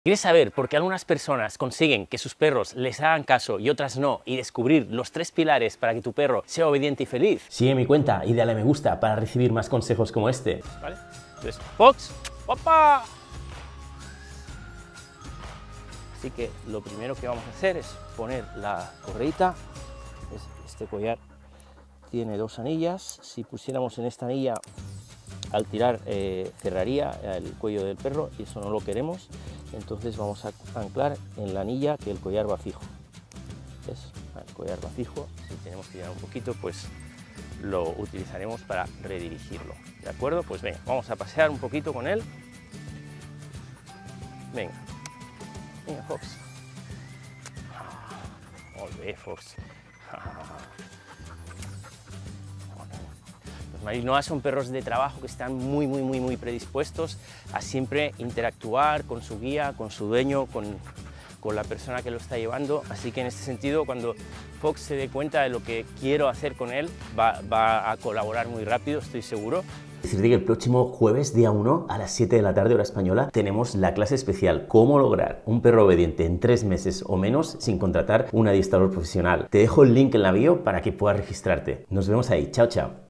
¿Quieres saber por qué algunas personas consiguen que sus perros les hagan caso y otras no, y descubrir los 3 pilares para que tu perro sea obediente y feliz? Sigue mi cuenta y dale a me gusta para recibir más consejos como este. ¿Vale? Entonces, Fox, ¡opa! Así que lo primero que vamos a hacer es poner la correita. Este collar tiene 2 anillas. Si pusiéramos en esta anilla, al tirar cerraría el cuello del perro y eso no lo queremos. Entonces vamos a anclar en la anilla que el collar va fijo. ¿Ves? El collar va fijo. Si tenemos que tirar un poquito, pues lo utilizaremos para redirigirlo. ¿De acuerdo? Pues venga, vamos a pasear un poquito con él. Venga. Venga, Fox. Muy bien, Fox. Los Malinois son perros de trabajo que están muy predispuestos a siempre interactuar con su guía, con su dueño, con la persona que lo está llevando. Así que en este sentido, cuando Fox se dé cuenta de lo que quiero hacer con él, va a colaborar muy rápido, estoy seguro. Decirte que el próximo jueves, día 1, a las 7 de la tarde, hora española, tenemos la clase especial Cómo lograr un perro obediente en 3 meses o menos sin contratar un adiestrador profesional. Te dejo el link en la bio para que puedas registrarte. Nos vemos ahí. Chao, chao.